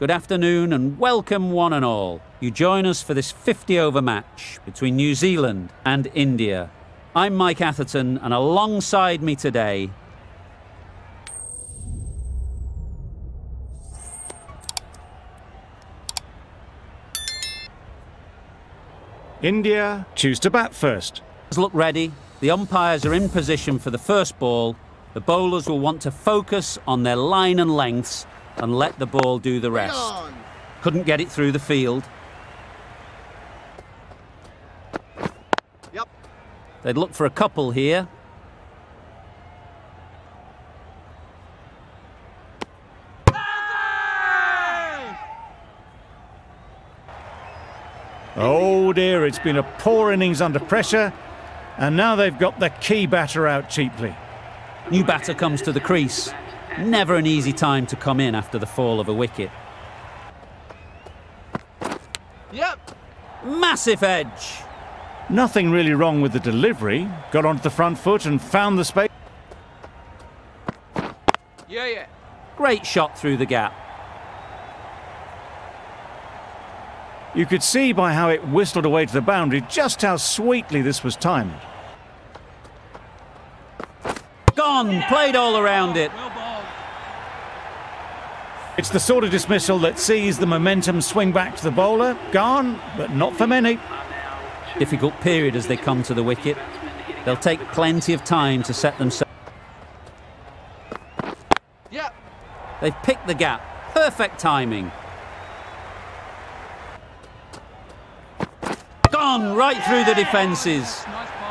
Good afternoon and welcome one and all. You join us for this 50-over match between New Zealand and India. I'm Mike Atherton, and alongside me today... India choose to bat first. Look ready. The umpires are in position for the first ball. The bowlers will want to focus on their line and lengths and let the ball do the rest. Couldn't get it through the field. Yep. They'd look for a couple here. Oh dear, it's been a poor innings under pressure, and now they've got the key batter out cheaply. New batter comes to the crease. Never an easy time to come in after the fall of a wicket. Yep. Massive edge. Nothing really wrong with the delivery. Got onto the front foot and found the space. Yeah. Great shot through the gap. You could see by how it whistled away to the boundary just how sweetly this was timed. Gone. Played all around it. It's the sort of dismissal that sees the momentum swing back to the bowler. Gone, but not for many. Difficult period as they come to the wicket. They'll take plenty of time to set themselves. Yep. They've picked the gap. Perfect timing. Gone right through the defences.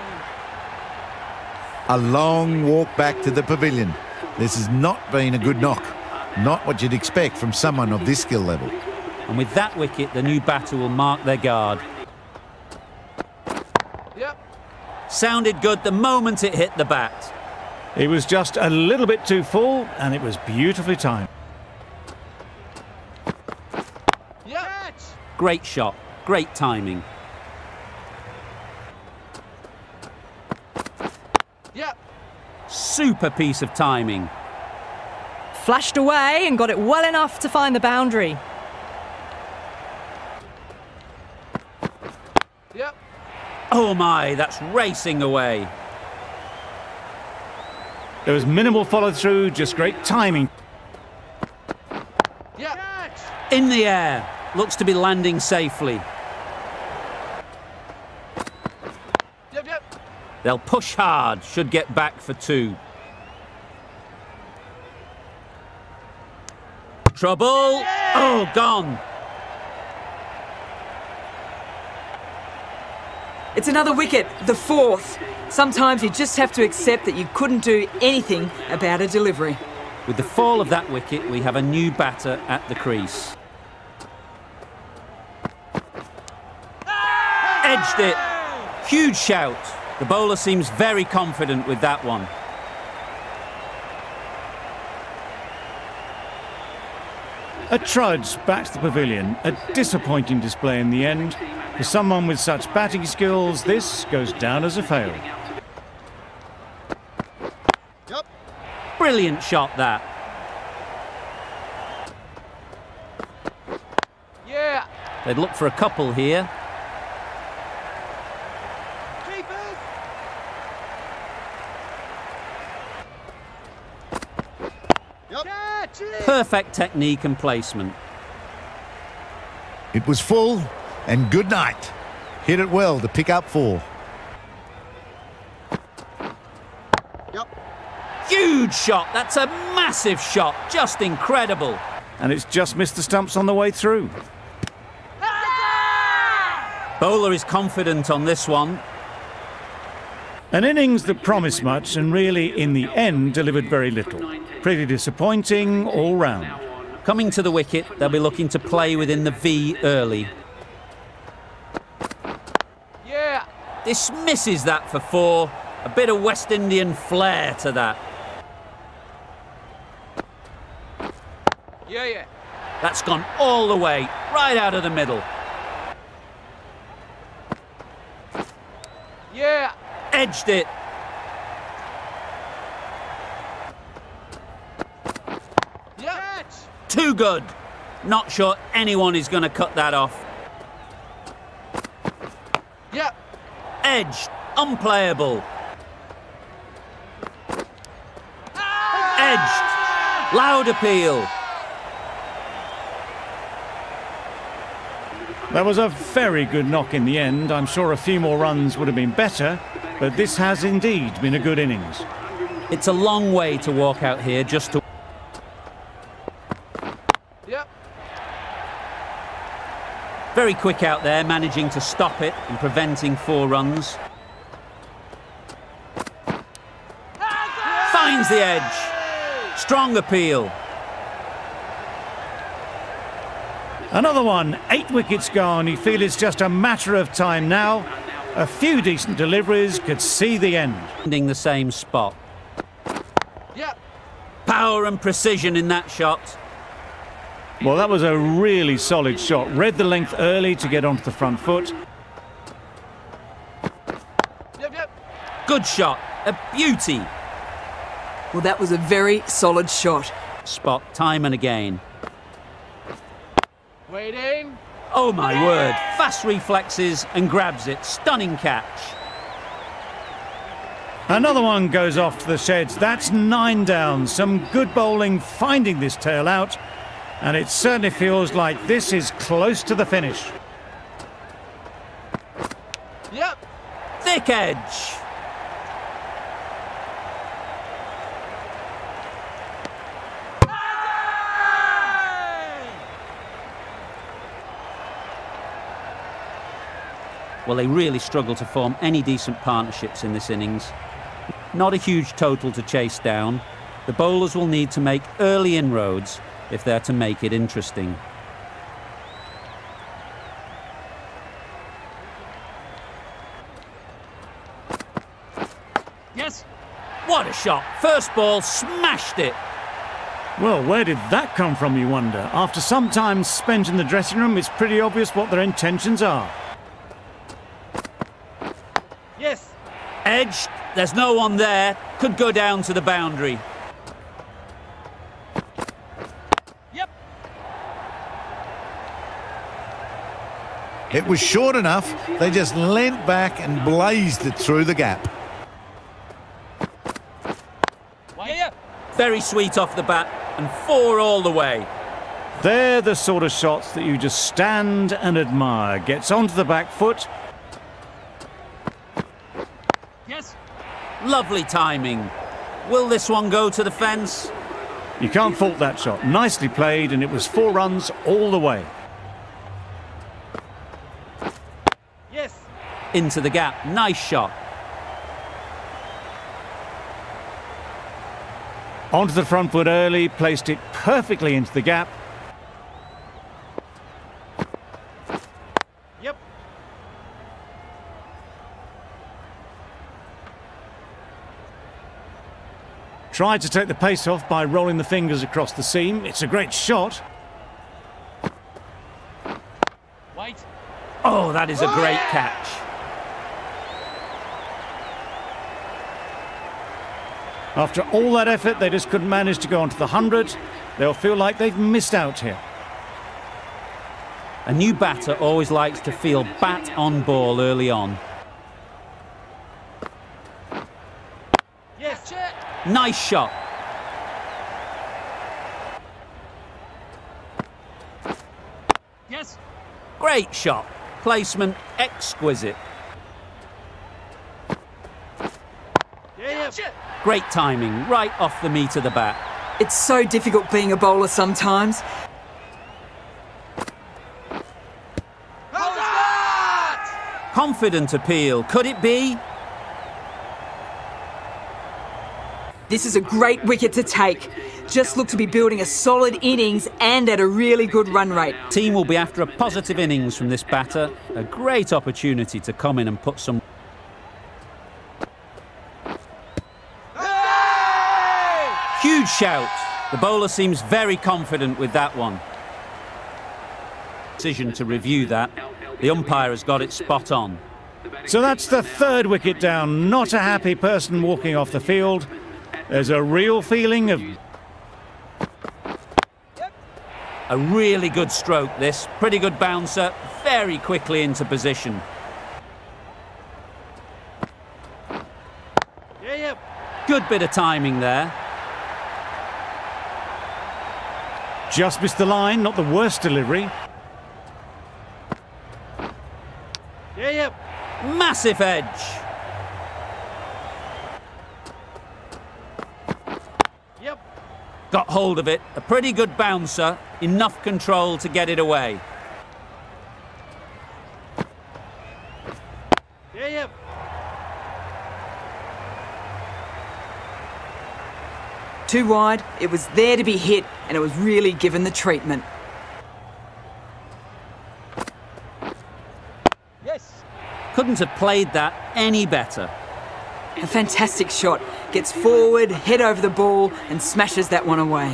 A long walk back to the pavilion. This has not been a good knock. Not what you'd expect from someone of this skill level. And with that wicket, the new batter will mark their guard. Yep. Sounded good the moment it hit the bat. It was just a little bit too full, and it was beautifully timed. Yep. Great shot. Great timing. Yep. Super piece of timing. Flashed away and got it well enough to find the boundary. Yep. Oh my, that's racing away. There was minimal follow-through, just great timing. Yep. In the air. Looks to be landing safely. Yep. They'll push hard, should get back for two. Trouble. Oh, gone. It's another wicket, the fourth. Sometimes you just have to accept that you couldn't do anything about a delivery. With the fall of that wicket, we have a new batter at the crease. Edged it. Huge shout. The bowler seems very confident with that one. A trudge back to the pavilion. A disappointing display in the end. For someone with such batting skills, this goes down as a fail. Yep. Brilliant shot, that. Yeah. They'd look for a couple here. Keepers. Yep. Catch it. Perfect technique and placement. It was full, and good night. Hit it well to pick up four. Yep. Huge shot. That's a massive shot. Just incredible. And it's just missed the stumps on the way through. Bowler is confident on this one. An innings that promised much and really, in the end, delivered very little. Pretty disappointing all round. Coming to the wicket, they'll be looking to play within the V early. Yeah. Dismisses that for four. A bit of West Indian flair to that. Yeah. That's gone all the way, right out of the middle. Yeah. Edged it. Yeah. Too good. Not sure anyone is going to cut that off. Yep. Edged. Unplayable. Edged. Loud appeal. That was a very good knock in the end. I'm sure a few more runs would have been better, but this has indeed been a good innings. It's a long way to walk out here just to... Yep. Very quick out there, managing to stop it and preventing 4 runs. Finds the edge. Strong appeal. Another one, 8 wickets gone. You feel it's just a matter of time now. A few decent deliveries could see the end. Ending the same spot. Yep. Power and precision in that shot. Well, that was a really solid shot. Read the length early to get onto the front foot. Yep. Good shot. A beauty. Well, that was a very solid shot. Spot time and again. Waiting. Oh my word. Fast reflexes and grabs it. Stunning catch. Another one goes off to the sheds. That's 9 down. Some good bowling finding this tail out. And it certainly feels like this is close to the finish. Yep. Thick edge. Well, they really struggle to form any decent partnerships in this innings. Not a huge total to chase down. The bowlers will need to make early inroads if they're to make it interesting. Yes. What a shot. First ball, smashed it. Well, where did that come from, you wonder? After some time spent in the dressing room, it's pretty obvious what their intentions are. Yes. Edged. There's no one there. Could go down to the boundary. Yep. It was short enough. They just leant back and blazed it through the gap. Yeah. Very sweet off the bat and 4 all the way. They're the sort of shots that you just stand and admire. Gets onto the back foot. Yes. Lovely timing. Will this one go to the fence? You can't fault that shot. Nicely played, and it was 4 runs all the way. Yes. Into the gap. Nice shot. Onto the front foot early, placed it perfectly into the gap. Yep. Tried to take the pace off by rolling the fingers across the seam. It's a great shot. Wait. Oh, that is a great catch. After all that effort, they just couldn't manage to go onto the 100. They'll feel like they've missed out here. A new batter always likes to feel bat on ball early on. Yes. Nice shot. Yes. Great shot. Placement exquisite. Yeah. Great timing, right off the meat of the bat. It's so difficult being a bowler sometimes. How's that? Confident appeal. Could it be? This is a great wicket to take. Just look to be building a solid innings and at a really good run rate. Team will be after a positive innings from this batter. A great opportunity to come in and put some... Huge shout. The bowler seems very confident with that one. Decision to review that. The umpire has got it spot on. So that's the 3rd wicket down. Not a happy person walking off the field. There's a real feeling of... A really good stroke, this. Pretty good bouncer, very quickly into position. Yeah. Good bit of timing there. Just missed the line, not the worst delivery. Yeah. Massive edge. Yep. Got hold of it. A pretty good bouncer. Enough control to get it away. Yeah. Too wide, it was there to be hit, and it was really given the treatment. Yes. Couldn't have played that any better. A fantastic shot. Gets forward, head over the ball, and smashes that one away.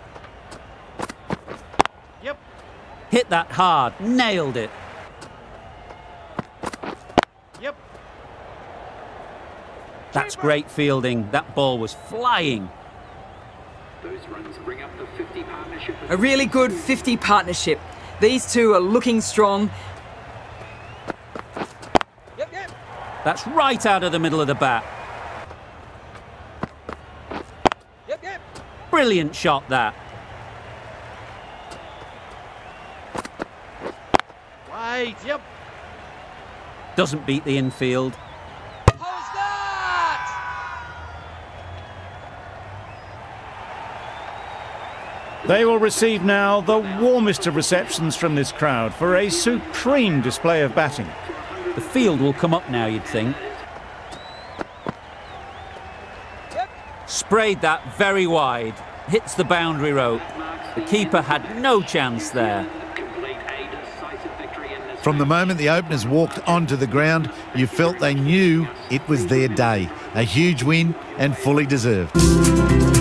Yep. Hit that hard. Nailed it. Yep. That's great fielding. That ball was flying. Those runs bring up the 50 partnership. A really good 50 partnership. These two are looking strong. Yep. That's right out of the middle of the bat. Yep. Brilliant shot, that. Wait. Yep. Doesn't beat the infield. How's that? They will receive now the warmest of receptions from this crowd for a supreme display of batting. The field will come up now, you'd think. Yep. Sprayed that very wide. Hits the boundary rope. The keeper had no chance there. From the moment the openers walked onto the ground, you felt they knew it was their day. A huge win and fully deserved.